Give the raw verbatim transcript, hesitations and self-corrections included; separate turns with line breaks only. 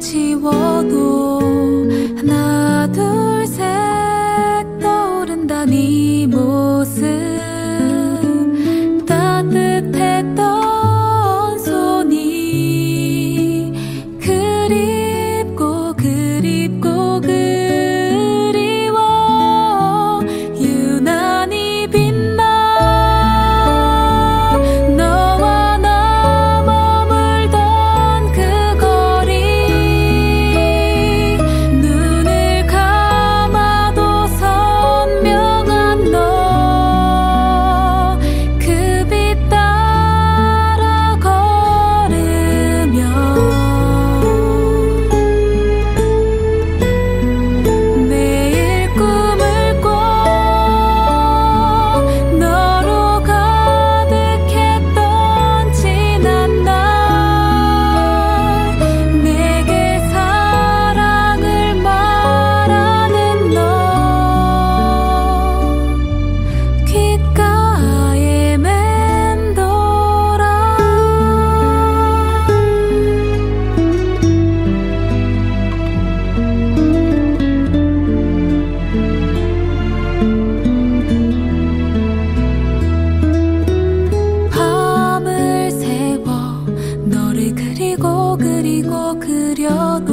지워도 하나 둘 셋 떠오른다 네 모습 따뜻했던 손이 그립고 그립고 그리워 유난히 빛나 너와 나 머물던 그 거리 눈을 감아도 선명한 너 그 빛 따라 걸으며 매일 꿈을 꿔 너로 가득했던 지난 날 내게 사랑을 말하는 너 귓가에 맴돌아 밤을 새워 너를 그리고 그리고 그려도